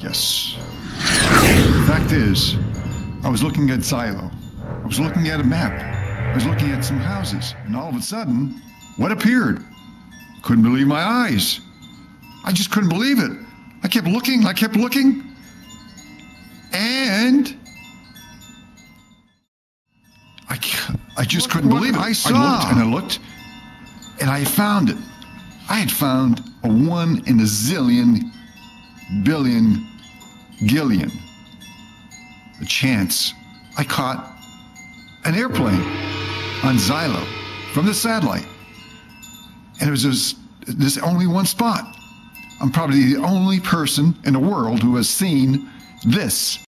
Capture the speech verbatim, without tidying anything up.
Yes. The fact is, I was looking at Zillow. I was looking at a map. I was looking at some houses, and all of a sudden, what appeared? Couldn't believe my eyes. I just couldn't believe it. I kept looking, I kept looking, and I, I just couldn't believe it. I saw. I looked and I looked, and I found it. I had found a one in a zillion, billion, gillion. A chance. I caught an airplane on Zillow from the satellite. And it was just, this only one spot. I'm probably the only person in the world who has seen this.